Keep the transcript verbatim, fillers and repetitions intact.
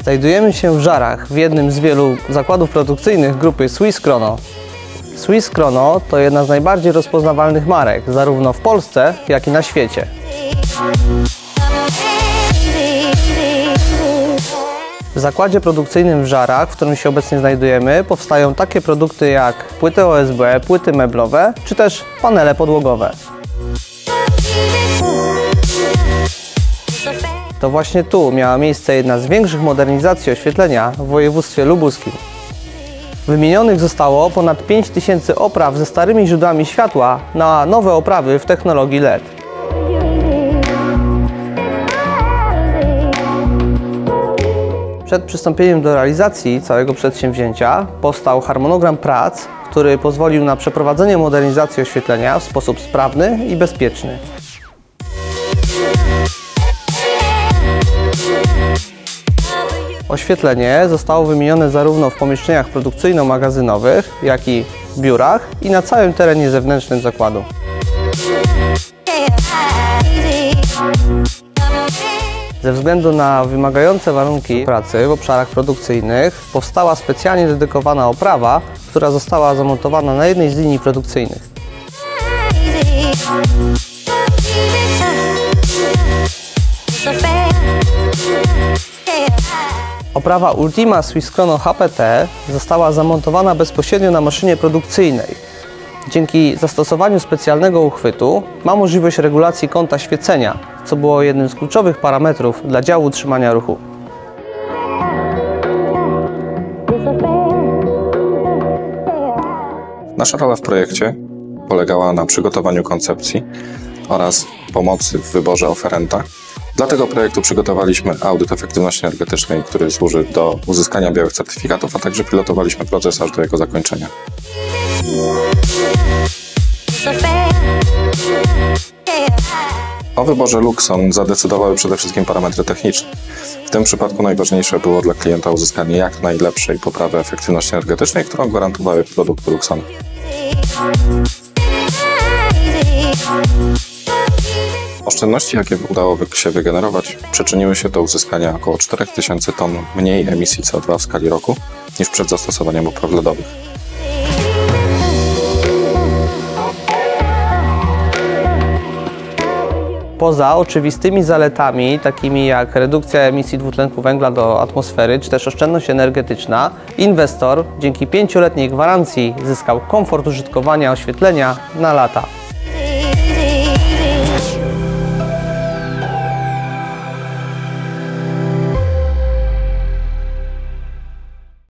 Znajdujemy się w Żarach, w jednym z wielu zakładów produkcyjnych grupy Swiss Krono. Swiss Krono to jedna z najbardziej rozpoznawalnych marek, zarówno w Polsce, jak i na świecie. W zakładzie produkcyjnym w Żarach, w którym się obecnie znajdujemy, powstają takie produkty jak płyty O S B, płyty meblowe, czy też panele podłogowe. To właśnie tu miała miejsce jedna z większych modernizacji oświetlenia w województwie lubuskim. Wymienionych zostało ponad pięć tysięcy opraw ze starymi źródłami światła na nowe oprawy w technologii L E D. Przed przystąpieniem do realizacji całego przedsięwzięcia powstał harmonogram prac, który pozwolił na przeprowadzenie modernizacji oświetlenia w sposób sprawny i bezpieczny. Oświetlenie zostało wymienione zarówno w pomieszczeniach produkcyjno-magazynowych, jak i w biurach i na całym terenie zewnętrznym zakładu. Ze względu na wymagające warunki pracy w obszarach produkcyjnych powstała specjalnie dedykowana oprawa, która została zamontowana na jednej z linii produkcyjnych. Oprawa Ultima Swiss Krono H P T została zamontowana bezpośrednio na maszynie produkcyjnej. Dzięki zastosowaniu specjalnego uchwytu ma możliwość regulacji kąta świecenia, co było jednym z kluczowych parametrów dla działu utrzymania ruchu. Nasza rola w projekcie polegała na przygotowaniu koncepcji oraz pomocy w wyborze oferenta. Dla tego projektu przygotowaliśmy audyt efektywności energetycznej, który służy do uzyskania białych certyfikatów, a także pilotowaliśmy proces aż do jego zakończenia. O wyborze Luxon zadecydowały przede wszystkim parametry techniczne. W tym przypadku najważniejsze było dla klienta uzyskanie jak najlepszej poprawy efektywności energetycznej, którą gwarantowały produkty Luxon. Oszczędności, jakie udało się wygenerować, przyczyniły się do uzyskania około czterech tysięcy ton mniej emisji C O dwa w skali roku niż przed zastosowaniem opraw L E dowych. Poza oczywistymi zaletami, takimi jak redukcja emisji dwutlenku węgla do atmosfery, czy też oszczędność energetyczna, inwestor dzięki pięcioletniej gwarancji zyskał komfort użytkowania oświetlenia na lata.